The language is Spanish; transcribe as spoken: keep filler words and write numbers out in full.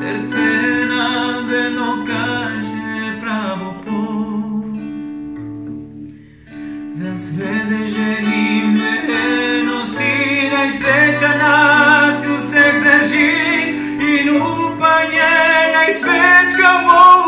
Srce nam vedno kaže pravo put. Za sve deželim nosi najsreća nas u vseh drži in upanje najsvečka mora.